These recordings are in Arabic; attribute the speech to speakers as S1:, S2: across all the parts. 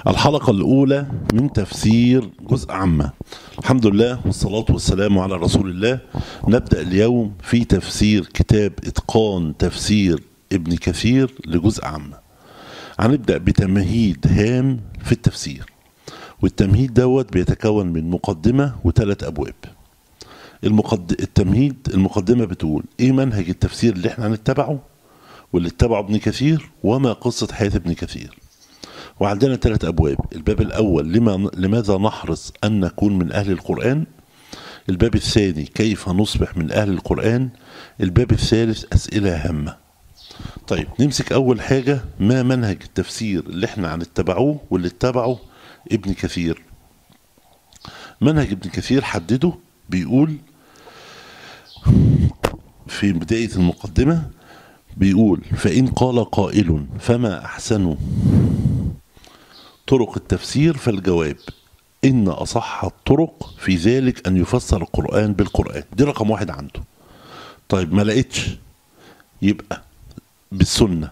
S1: الحلقة الأولى من تفسير جزء عامة. الحمد لله والصلاة والسلام على رسول الله. نبدأ اليوم في تفسير كتاب إتقان تفسير ابن كثير لجزء عامة. هنبدأ بتمهيد هام في التفسير، والتمهيد دوت بيتكون من مقدمة وثلاث أبواب. المقدمة بتقول إيه منهج التفسير اللي احنا هنتبعه واللي اتبعه ابن كثير وما قصة حياة ابن كثير. وعندنا ثلاث أبواب. الباب الأول لماذا نحرص أن نكون من أهل القرآن. الباب الثاني كيف نصبح من أهل القرآن. الباب الثالث أسئلة هامة. طيب نمسك أول حاجة، ما منهج التفسير اللي احنا هنتبعوه واللي اتبعه ابن كثير. منهج ابن كثير حدده، بيقول في بداية المقدمة، بيقول فإن قال قائل فما أحسن طرق التفسير، فالجواب إن أصح الطرق في ذلك أن يفسر القرآن بالقرآن. دي رقم واحد عنده. طيب ما لقيتش، يبقى بالسنة.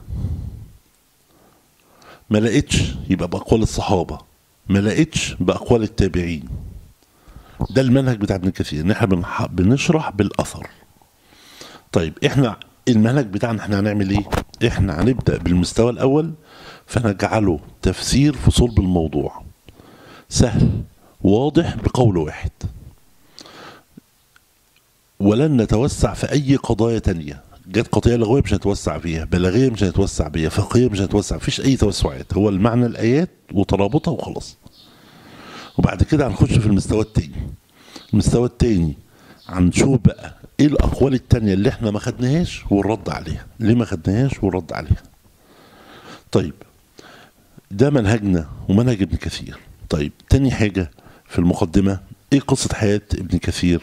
S1: ما لقيتش يبقى بأقوال الصحابة. ما لقيتش بأقوال التابعين. ده المنهج بتاع ابن كثير، نحن بنشرح بالأثر. طيب احنا المنهج بتاعنا احنا هنعمل ايه؟ احنا هنبدأ بالمستوى الأول، فنجعله تفسير في صلب الموضوع، سهل واضح بقول واحد، ولن نتوسع في أي قضايا تانية. جت قضية لغوية مش هنتوسع فيها، بلاغية مش هنتوسع فيها، فقهية مش هنتوسع، مفيش أي توسعات. هو المعنى الآيات وترابطها وخلاص. وبعد كده هنخش في المستوى التاني. المستوى التاني هنشوف بقى ايه الأقوال التانية اللي احنا ما خدناهاش والرد عليها، ليه ما خدناهاش والرد عليها. طيب ده منهجنا ومنهج ابن كثير. طيب تاني حاجة في المقدمة، ايه قصة حياة ابن كثير.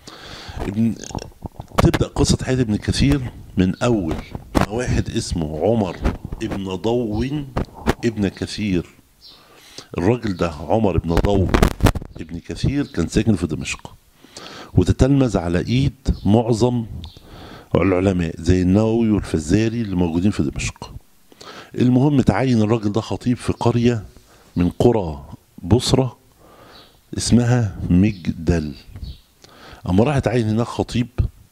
S1: تبدأ قصة حياة ابن كثير من أول ما واحد اسمه عمر ابن ضو ابن كثير. الراجل ده عمر ابن ضو ابن كثير كان ساكن في دمشق، وتتلمذ على ايد معظم العلماء زي النووي والفزاري اللي موجودين في دمشق. المهم تعين الراجل ده خطيب في قرية من قرى بصرة اسمها مجدل. اما راح تعين هناك خطيب،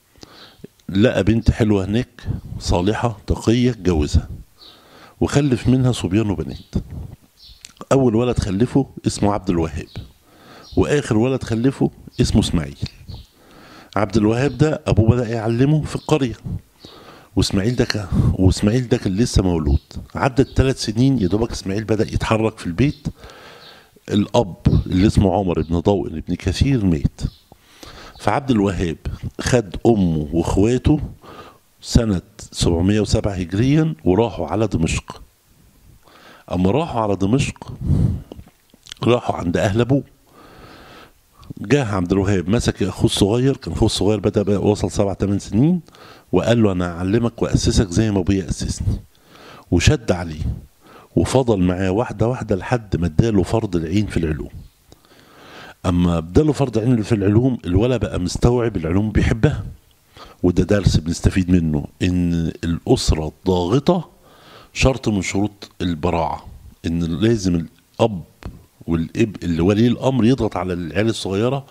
S1: لقى بنت حلوة هناك صالحة تقية، اتجوزها وخلف منها صبيان وبنات. اول ولد خلفه اسمه عبد الوهاب، واخر ولد خلفه اسمه اسماعيل. عبد الوهاب ده ابوه بدأ يعلمه في القرية، واسماعيل ده كان لسه مولود. عدت 3 سنين يا دوبك اسماعيل بدأ يتحرك في البيت. الاب اللي اسمه عمر بن ضوء ابن كثير مات، فعبد الوهاب خد امه واخواته سنة 707 هجريا وراحوا على دمشق. اما راحوا على دمشق راحوا عند اهل ابوه. جاه عبد الوهاب مسك اخوه الصغير، كان اخوه الصغير بدأ وصل 7-8 سنين، وقال له انا اعلمك واسسك زي ما ابويا اسسني، وشد عليه وفضل معاه واحده واحده لحد ما اداله فرض العين في العلوم. اما اداله فرض العين في العلوم، الولد بقى مستوعب العلوم بيحبها. وده درس بنستفيد منه، ان الاسره الضاغطه شرط من شروط البراعه، ان لازم الاب والاب اللي ولي الامر يضغط على العيال الصغيره،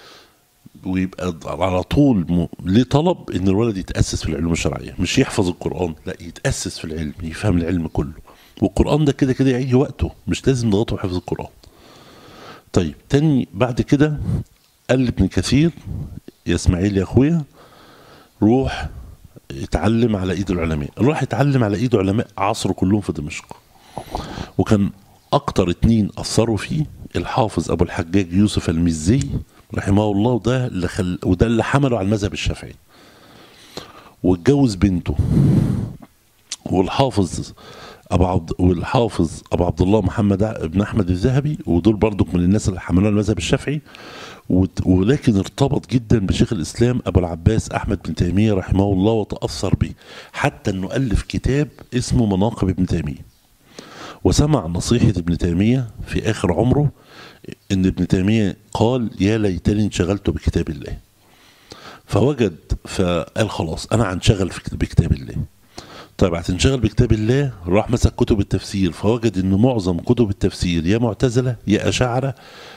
S1: ويبقى على طول ليه طلب ان الولد يتأسس في العلوم الشرعية، مش يحفظ القرآن، لا يتأسس في العلم، يفهم العلم كله. والقرآن ده كده كده يعيش وقته، مش لازم نضغطه حفظ القرآن. طيب تاني بعد كده قال لابن كثير يا اسماعيل يا اخويا روح اتعلم على ايد العلماء. راح اتعلم على ايد علماء عصره كلهم في دمشق، وكان اكتر 2 اثروا فيه الحافظ ابو الحجاج يوسف المزي رحمه الله، وده اللي حمله على المذهب الشافعي، واتجوز بنته. والحافظ ابو عبد الله محمد بن احمد الذهبي، ودول برضو من الناس اللي حملوه على المذهب الشافعي. ولكن ارتبط جدا بشيخ الاسلام ابو العباس احمد بن تيميه رحمه الله وتاثر به، حتى انه الف كتاب اسمه مناقب ابن تيميه. وسمع نصيحه ابن تيميه في اخر عمره، ان ابن تيميه قال يا ليتني انشغلت بكتاب الله. فقال خلاص انا هنشغل بكتاب الله. طيب هتنشغل بكتاب الله، راح مسك كتب التفسير فوجد ان معظم كتب التفسير يا معتزله يا اشاعره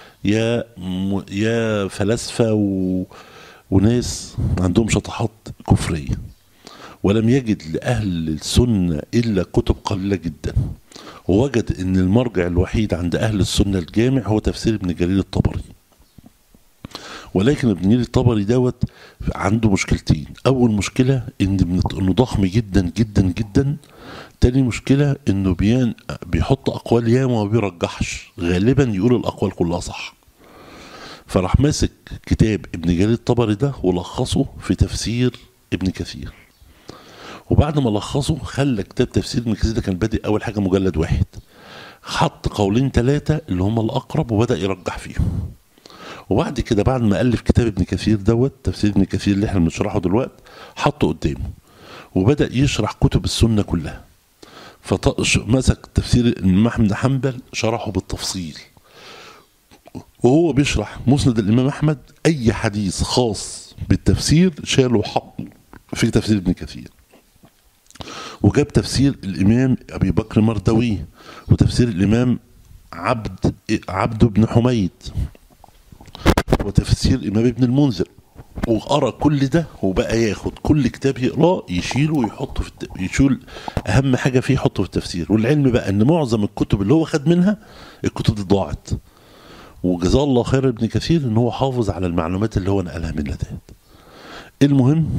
S1: يا فلاسفه وناس عندهم شطحات كفريه، ولم يجد لاهل السنه الا كتب قليله جدا، ووجد ان المرجع الوحيد عند اهل السنه الجامع هو تفسير ابن جرير الطبري. ولكن ابن جرير الطبري دوت عنده مشكلتين، اول مشكله انه ضخم جدا جدا جدا، تاني مشكله انه بيحط اقوال ياما وما بيرجحش، غالبا يقول الاقوال كلها صح. فراح ماسك كتاب ابن جرير الطبري ده ولخصه في تفسير ابن كثير، وبعد ما لخصه خلى كتاب تفسير ابن كثير ده كان بادئ اول حاجه مجلد واحد، حط قولين ثلاثه اللي هم الاقرب وبدا يرجح فيهم. وبعد كده بعد ما الف كتاب ابن كثير دوت تفسير ابن كثير اللي احنا بنشرحه دلوقتي حطه قدامه وبدا يشرح كتب السنه كلها. فمسك تفسير الامام احمد بن حنبل شرحه بالتفصيل، وهو بيشرح مسند الامام احمد اي حديث خاص بالتفسير شاله وحطه في تفسير ابن كثير. وجاب تفسير الامام ابي بكر مردوي وتفسير الامام عبد بن حميد وتفسير الامام ابن المنذر، وقرا كل ده وبقى ياخد كل كتاب يقراه يشيله ويحطه يشيل اهم حاجه فيه يحطه في التفسير. والعلم بقى ان معظم الكتب اللي هو خد منها الكتب دي ضاعت، وجزاه الله خير ابن كثير ان هو حافظ على المعلومات اللي هو نقلها منها ديت. المهم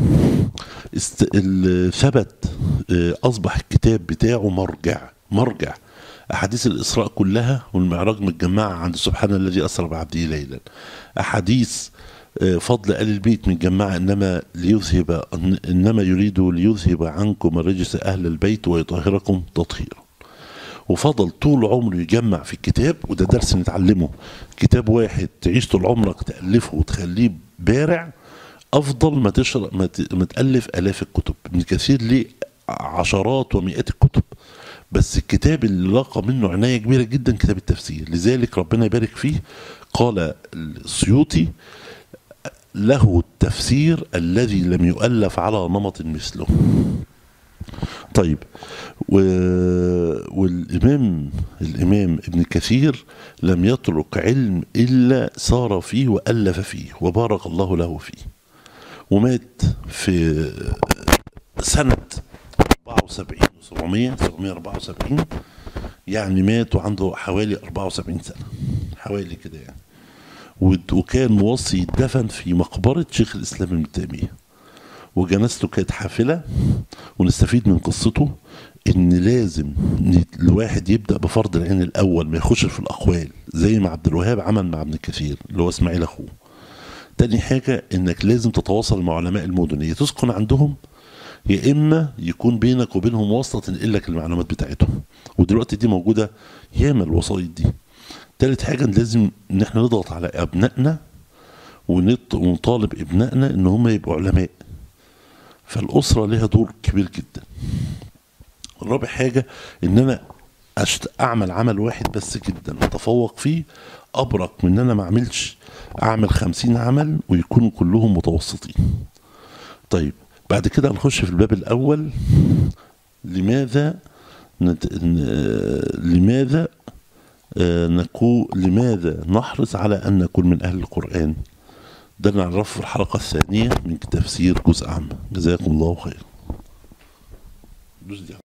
S1: ثبت اصبح الكتاب بتاعه مرجع احاديث الاسراء كلها والمعراج متجمعه عند سبحان الذي اسرى بعبده ليلا، احاديث فضل آل البيت متجمعه انما يريد ليذهب عنكم الرجس اهل البيت ويطهركم تطهيرا. وفضل طول عمره يجمع في الكتاب، وده درس نتعلمه، كتاب واحد تعيش طول عمرك تألفه وتخليه بارع افضل ما تألف آلاف الكتب. ابن كثير ليه عشرات ومئات الكتب، بس الكتاب اللي لقى منه عناية كبيرة جدا كتاب التفسير، لذلك ربنا يبارك فيه قال السيوطي له التفسير الذي لم يؤلف على نمط مثله. طيب الإمام ابن كثير لم يترك علم إلا سار فيه وألف فيه وبارك الله له فيه، ومات في سنة 774 يعني مات وعنده حوالي 74 سنة حوالي كده يعني. وكان موصي يدفن في مقبرة شيخ الإسلام ابن تيمية، وجنازته كانت حافلة. ونستفيد من قصته ان لازم الواحد يبدأ بفرض العين الاول، ما يخش في الاقوال زي ما عبد الوهاب عمل مع ابن كثير اللي هو اسماعيل اخوه. تاني حاجة انك لازم تتواصل مع علماء المدن، يا تسكن عندهم يا اما يكون بينك وبينهم واسطة تنقل لك المعلومات بتاعتهم، ودلوقتي دي موجودة ياما الوسائط دي. تالت حاجة لازم ان احنا نضغط على ابنائنا ونطالب ابنائنا ان هم يبقوا علماء، فالأسرة لها دور كبير جدا. الرابع حاجة ان انا اعمل عمل واحد بس جدا اتفوق فيه ابرك من ان انا ما اعمل 50 عمل ويكونوا كلهم متوسطين. طيب بعد كده هنخش في الباب الاول، لماذا نحرص على ان نكون من اهل القرآن. ده نعرفه في الحلقة الثانية من تفسير جزء عام. جزاكم الله خير.